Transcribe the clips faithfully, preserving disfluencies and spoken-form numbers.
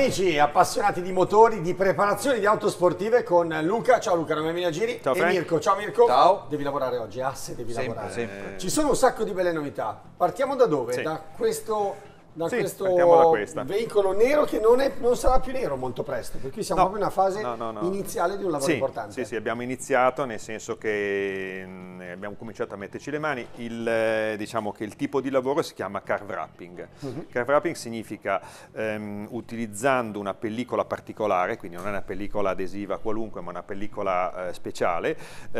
amici appassionati di motori, di preparazione di auto sportive con Luca. Ciao Luca, non mi giri. Ciao, e Frank. Mirko. Ciao Mirko. Ciao. Devi lavorare oggi, asse devi Sempre, lavorare. sempre. Ci sono un sacco di belle novità. Partiamo da dove? Sì. Da questo... Da Sì, questo partiamo da questa. veicolo nero che non, è, non sarà più nero molto presto, per cui siamo No, proprio in una fase no, no, no. iniziale di un lavoro Sì, importante. sì, sì, abbiamo iniziato nel senso che mh, abbiamo cominciato a metterci le mani. Il, eh, diciamo che il tipo di lavoro si chiama carve wrapping. Uh-huh. Carve wrapping significa ehm, utilizzando una pellicola particolare, quindi non è una pellicola adesiva qualunque, ma una pellicola eh, speciale,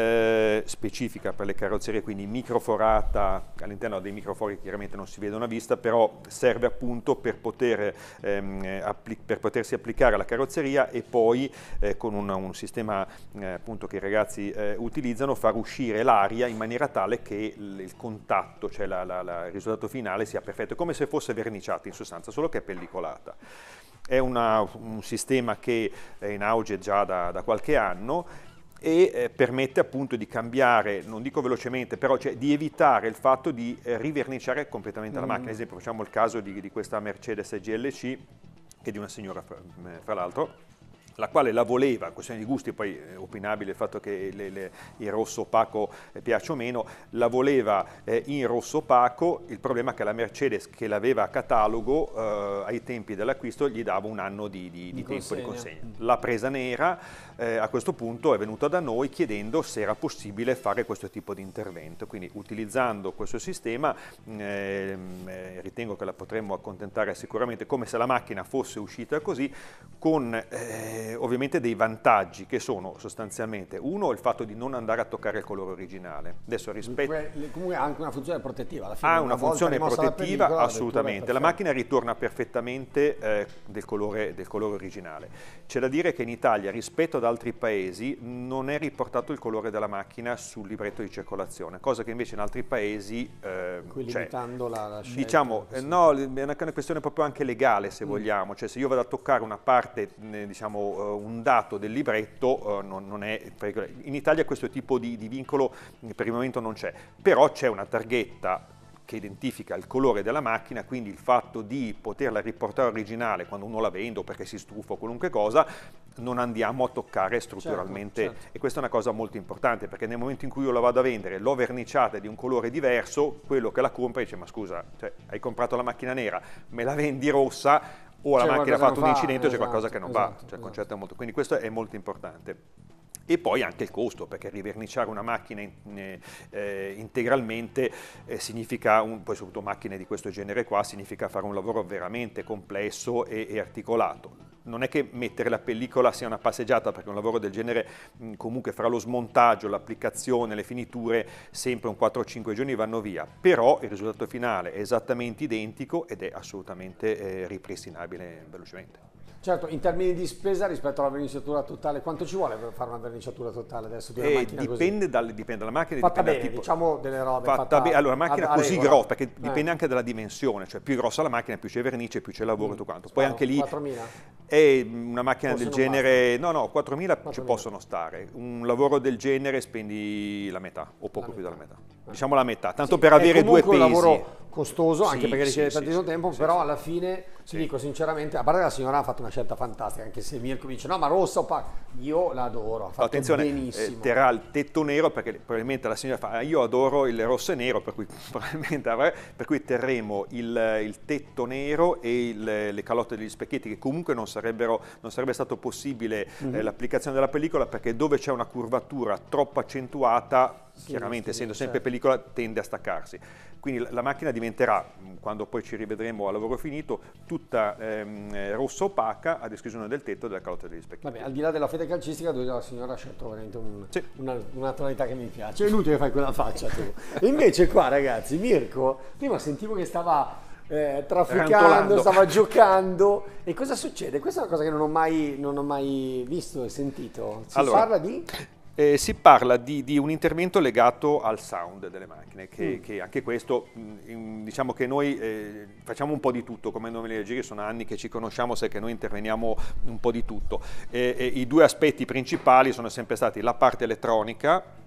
eh, specifica per le carrozzerie, quindi microforata, all'interno dei microfori che chiaramente non si vedono a vista, però serve appunto per, poter, ehm, per potersi applicare alla carrozzeria e poi eh, con un, un sistema eh, appunto che i ragazzi eh, utilizzano far uscire l'aria in maniera tale che il, il contatto, cioè la, la, la, il risultato finale sia perfetto, come se fosse verniciata in sostanza, solo che è pellicolata. È una, un sistema che è in auge già da, da qualche anno e eh, permette appunto di cambiare, non dico velocemente, però cioè, di evitare il fatto di eh, riverniciare completamente mm. la macchina. Ad esempio facciamo il caso di, di questa Mercedes G L C, che è di una signora fra, fra l'altro, la quale la voleva, questione di gusti, poi è opinabile il fatto che le, le, il rosso opaco eh, piace o meno, la voleva eh, in rosso opaco. Il problema è che la Mercedes, che l'aveva a catalogo eh, ai tempi dell'acquisto, gli dava un anno di, di, di tempo di consegna. L'ha presa nera, eh, a questo punto è venuta da noi chiedendo se era possibile fare questo tipo di intervento, quindi utilizzando questo sistema eh, eh, ritengo che la potremmo accontentare sicuramente come se la macchina fosse uscita così, con eh, ovviamente dei vantaggi che sono sostanzialmente uno il fatto di non andare a toccare il colore originale. Adesso rispetto comunque ha anche una funzione protettiva alla fine, ha una, una funzione protettiva la assolutamente, la macchina ritorna perfettamente eh, del, colore, del colore originale. C'è da dire che in Italia rispetto ad altri paesi non è riportato il colore della macchina sul libretto di circolazione, cosa che invece in altri paesi eh, c'è. Limitando la, la scelta, diciamo eh, no, è una questione proprio anche legale se mm. vogliamo, cioè se io vado a toccare una parte eh, diciamo un dato del libretto uh, non, non è, in Italia questo tipo di, di vincolo per il momento non c'è, però c'è una targhetta che identifica il colore della macchina, quindi il fatto di poterla riportare originale quando uno la vende o perché si stufa o qualunque cosa, non andiamo a toccare strutturalmente, certo, certo. E questa è una cosa molto importante, perché nel momento in cui io la vado a vendere, l'ho verniciata di un colore diverso, quello che la compra dice ma scusa, cioè, hai comprato la macchina nera, me la vendi rossa, o la macchina ha fatto un incidente o c'è qualcosa che non va, esatto, cioè, il esatto. concetto è molto, quindi questo è molto importante. E poi anche il costo, perché riverniciare una macchina in, eh, integralmente eh, significa, un, poi soprattutto macchine di questo genere qua, significa fare un lavoro veramente complesso e, e articolato. Non è che mettere la pellicola sia una passeggiata, perché un lavoro del genere mh, comunque fra lo smontaggio, l'applicazione, le finiture, sempre un quattro o cinque giorni vanno via, però il risultato finale è esattamente identico ed è assolutamente eh, ripristinabile velocemente. Certo, in termini di spesa rispetto alla verniciatura totale, quanto ci vuole per fare una verniciatura totale adesso di una eh, macchina dipende, così? dal, dipende dalla macchina. Fatta dipende bene, dal tipo, diciamo delle robe fatta fatta bene. Allora, una macchina a, a così regola. grossa, perché eh. dipende anche dalla dimensione, cioè più grossa la macchina, più c'è vernice, più c'è lavoro e mm. tutto quanto. Sparo, Poi anche lì quattromila? è una macchina Forse del non genere, no no, quattromila ci quattromila. possono stare. Un lavoro del genere spendi la metà o poco la più metà. della metà. Diciamo la metà, tanto Sì, per avere due pesi. È un lavoro costoso, Sì, anche perché richiede sì, tantissimo sì, tempo, sì, però sì. alla fine, Sì. ti dico sinceramente, a parte che la signora ha fatto una scelta fantastica, anche se Mirko dice no ma rossa opaca, io la adoro, ha fatto Attenzione, benissimo. eh, terrà il tetto nero, perché probabilmente la signora fa, io adoro il rosso e nero, per cui probabilmente avrà, per cui terremo il, il tetto nero e il, le calotte degli specchietti, che comunque non sarebbero, non sarebbe stato possibile mm-hmm. eh, l'applicazione della pellicola, perché dove c'è una curvatura troppo accentuata, sì, chiaramente essendo sì, sempre certo. pellicola, tende a staccarsi. Quindi la, la macchina diventerà, quando poi ci rivedremo a lavoro finito, tutta ehm, rossa opaca, ad esclusione del tetto e della calotta degli specchietti. Vabbè, al di là della fede calcistica, la signora ha scelto veramente un, sì. una, una tonalità che mi piace. È inutile che fai quella faccia tu. E invece qua, ragazzi, Mirko, prima sentivo che stava eh, trafficando, Rantolando. stava giocando. E cosa succede? Questa è una cosa che non ho mai, non ho mai visto e sentito. Si allora, parla di... Eh, si parla di, di un intervento legato al sound delle macchine, che, mm. che anche questo, mh, diciamo che noi eh, facciamo un po' di tutto, come nome dei giri, sono anni che ci conosciamo, sai che noi interveniamo un po' di tutto. Eh, eh, I due aspetti principali sono sempre stati la parte elettronica,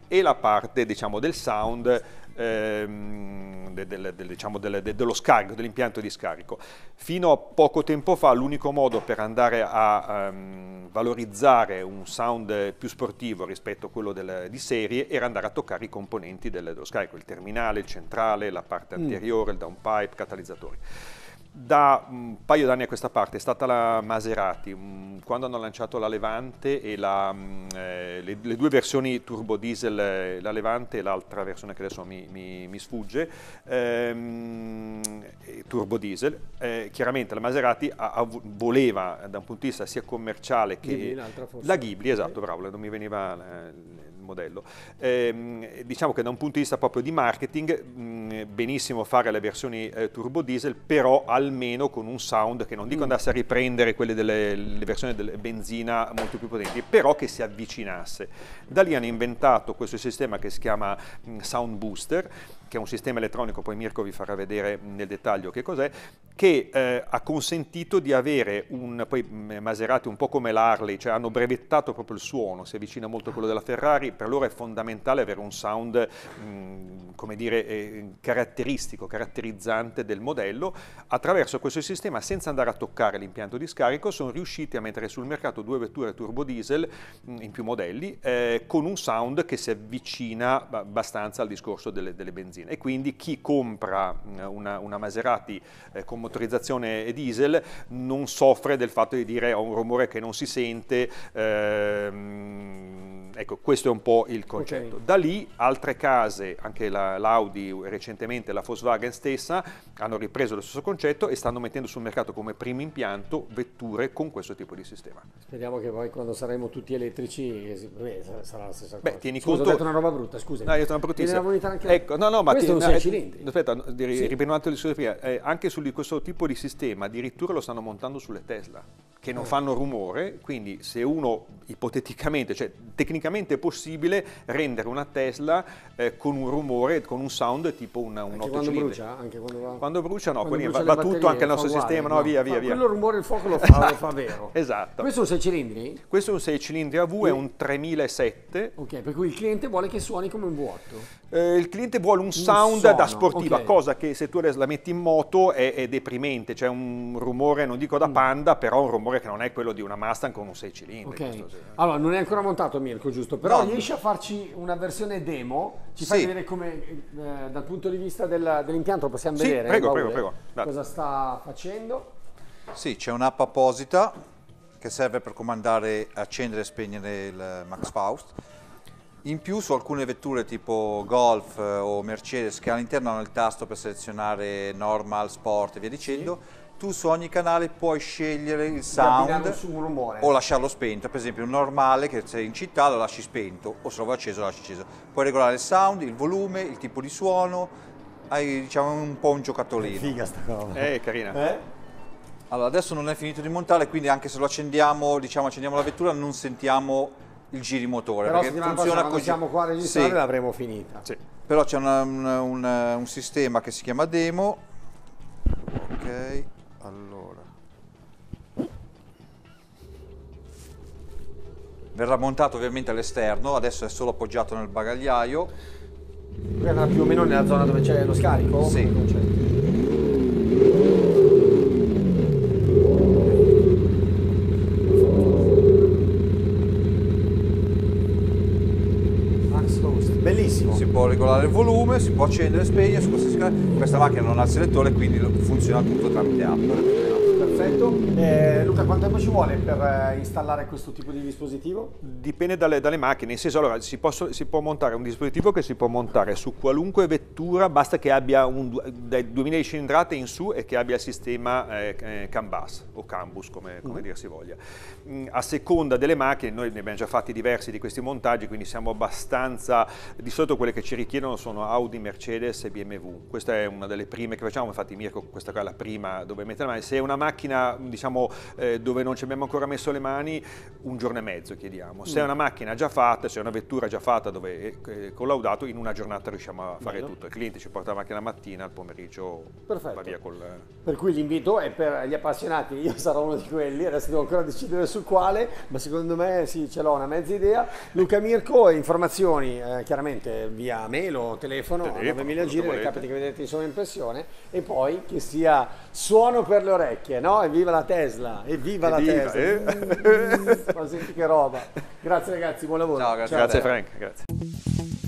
e la parte, diciamo, del sound, ehm, de, de, de, diciamo, de, de, dello scarico, dell'impianto di scarico. Fino a poco tempo fa l'unico modo per andare a um, valorizzare un sound più sportivo rispetto a quello del, di serie era andare a toccare i componenti del, dello scarico, il terminale, il centrale, la parte anteriore, mm. il downpipe, catalizzatori. Da un paio d'anni a questa parte è stata la Maserati, quando hanno lanciato la Levante e la, eh, le, le due versioni turbo diesel, la Levante e l'altra versione che adesso mi, mi, mi sfugge, ehm, turbo diesel. Eh, chiaramente la Maserati ha, ha, voleva da un punto di vista sia commerciale che Ghibli, la Ghibli, esatto, bravo, non mi veniva il modello. Eh, diciamo che da un punto di vista proprio di marketing, mh, benissimo fare le versioni eh, turbo diesel, però almeno con un sound che non dico andasse a riprendere quelle delle le versioni della benzina molto più potenti, però che si avvicinasse. Da lì hanno inventato questo sistema che si chiama mh, Sound Booster, che è un sistema elettronico, poi Mirko vi farà vedere nel dettaglio che cos'è, che eh, ha consentito di avere un, poi Maserati un po' come l'Harley, cioè hanno brevettato proprio il suono, si avvicina molto a quello della Ferrari, per loro è fondamentale avere un sound, mh, come dire, eh, caratteristico, caratterizzante del modello. Attraverso questo sistema, senza andare a toccare l'impianto di scarico, sono riusciti a mettere sul mercato due vetture turbo diesel mh, in più modelli, eh, con un sound che si avvicina abbastanza al discorso delle, delle benzine. E quindi chi compra una, una Maserati eh, con motorizzazione diesel non soffre del fatto di dire ho un rumore che non si sente, ehm, ecco, questo è un po' il concetto. Okay. Da lì altre case, anche la, l'Audi recentemente, la Volkswagen stessa, hanno ripreso lo stesso concetto e stanno mettendo sul mercato come primo impianto vetture con questo tipo di sistema. Speriamo che poi quando saremo tutti elettrici beh, sarà la stessa cosa. Beh, tieni scusa, conto... ho detto una roba brutta, scusa. No, io ho detto una bruttissima. Anche... Ecco, no, no, ma questo è un sei cilindri. Aspetta, sì. Riprendo il suo prima, eh, anche su questo tipo di sistema addirittura lo stanno montando sulle Tesla, che non eh. fanno rumore, quindi se uno ipoteticamente, cioè tecnicamente è possibile rendere una Tesla eh, con un rumore, con un sound tipo una, un otto cilindri. Brucia? Anche quando brucia? Quando brucia no, quando brucia va, va tutto anche il nostro sistema, no, no via, via, via. Quello rumore il fuoco lo fa, lo fa vero. Esatto. Questo è un sei cilindri? Questo è un sei cilindri A V, è un tremilasette. Ok, per cui il cliente vuole che suoni come un V otto. Eh, il cliente vuole un sound suono, da sportiva, okay. cosa che se tu adesso la metti in moto è, è deprimente, c'è un rumore, non dico da Panda, mm. però un rumore che non è quello di una Mustang con un sei cilindri. Okay. Allora, non è ancora montato Mirko, giusto? Però no. riesci a farci una versione demo? Ci fai sì. vedere come, eh, dal punto di vista del, dell'impianto, possiamo sì, vedere? prego, prego, prego. Cosa sta facendo? Sì, c'è un'app apposita che serve per comandare, accendere e spegnere il Max Faust. In più su alcune vetture tipo Golf o Mercedes che all'interno hanno il tasto per selezionare normal, sport e via dicendo, sì. tu su ogni canale puoi scegliere il sound su un rumore. o lasciarlo spento. Per esempio un normale che sei in città lo lasci spento, o se lo vuoi acceso lo lasci acceso. Puoi regolare il sound, il volume, il tipo di suono, hai diciamo un po' un giocattolino. È figa sta cosa. Eh, carina. Eh? Allora adesso non è finito di montare, quindi anche se lo accendiamo, diciamo accendiamo la vettura, non sentiamo il girimotore. Però perché funziona quando così. Siamo qua a registrare sì. l'avremo finita. Sì. Però c'è un, un, un sistema che si chiama demo. Ok, allora. Verrà montato ovviamente all'esterno, adesso è solo appoggiato nel bagagliaio. Andrà più o meno nella zona dove c'è lo scarico? Sì. Bellissimo. Si può regolare il volume, si può accendere e spegnere su questa scala. Questa macchina non ha il selettore, quindi funziona tutto tramite app. Perfetto. Eh, Luca, quanto tempo ci vuole per eh, installare questo tipo di dispositivo? Dipende dalle, dalle macchine, nel senso, allora, si, posso, si può montare un dispositivo che si può montare su qualunque vettura, basta che abbia un, dai duemila di cilindrate in su e che abbia il sistema eh, CAN bus o CAN bus, come, come mm. dir si voglia. Mm, a seconda delle macchine, noi ne abbiamo già fatti diversi di questi montaggi, quindi siamo abbastanza, di solito quelle che ci richiedono sono Audi, Mercedes e B M W. Questa è una delle prime che facciamo, infatti Mirko, questa qua è la prima dove mettere la mano. Se è una macchina macchina, diciamo, eh, dove non ci abbiamo ancora messo le mani, un giorno e mezzo chiediamo. Se è una macchina già fatta, se è una vettura già fatta dove è collaudato, in una giornata riusciamo a fare Bello. tutto. Il cliente ci porta la macchina la mattina, al pomeriggio Perfetto. va via col... Per cui l'invito è per gli appassionati, io sarò uno di quelli, adesso devo ancora decidere su quale, ma secondo me sì, ce l'ho una mezza idea. Luca Mirko, informazioni eh, chiaramente via mail o telefono, Telefono, a novemila giri, le volete. capite che vedete in sovraimpressione, e poi che sia suono per le orecchie, no? Evviva la Tesla, evviva la Evviva, Tesla. eh? Mm, ma senti che roba. Grazie ragazzi, buon lavoro. Ciao, grazie. Grazie Frank, grazie.